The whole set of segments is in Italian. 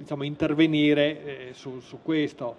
diciamo, intervenire su questo.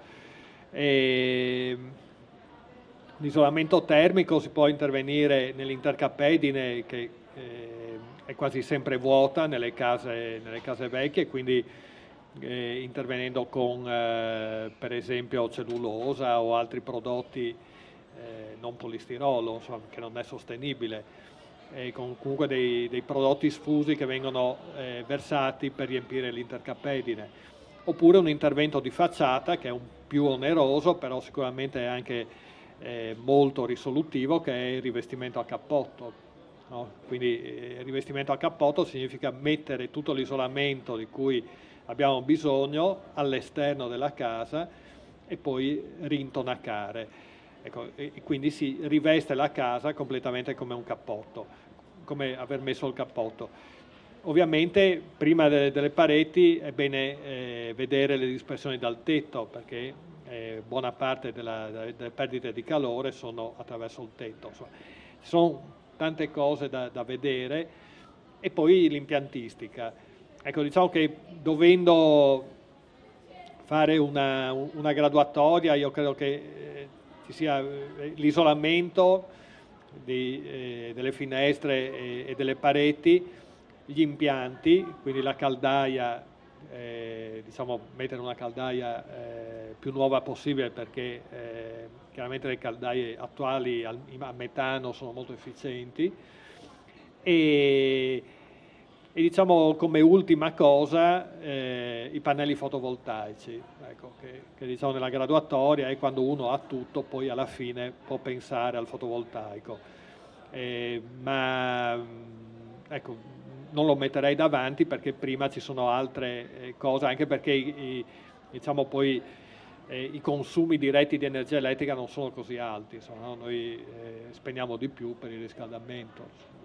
L'isolamento termico si può intervenire nell'intercappedine che è quasi sempre vuota nelle case vecchie, quindi intervenendo con per esempio cellulosa o altri prodotti non polistirolo, insomma, che non è sostenibile, con comunque dei prodotti sfusi che vengono versati per riempire l'intercappedine. Oppure un intervento di facciata che è un più oneroso, però sicuramente è anche molto risolutivo, che è il rivestimento a cappotto. No? Quindi il rivestimento a cappotto significa mettere tutto l'isolamento di cui abbiamo bisogno all'esterno della casa e poi rintonacare. Ecco, e quindi si riveste la casa completamente come un cappotto, come aver messo il cappotto. Ovviamente prima delle pareti è bene vedere le dispersioni dal tetto, perché buona parte delle perdite di calore sono attraverso il tetto. Insomma, ci sono tante cose da vedere. E poi l'impiantistica. Ecco, diciamo che dovendo fare una graduatoria, io credo che ci sia l'isolamento delle finestre e delle pareti, gli impianti, quindi la caldaia, diciamo mettere una caldaia più nuova possibile, perché chiaramente le caldaie attuali a metano sono molto efficienti, e diciamo come ultima cosa i pannelli fotovoltaici, ecco, che diciamo nella graduatoria è quando uno ha tutto, poi alla fine può pensare al fotovoltaico. Ma ecco, non lo metterei davanti, perché prima ci sono altre cose, anche perché diciamo poi i consumi diretti di energia elettrica non sono così alti, insomma, no? Noi spendiamo di più per il riscaldamento.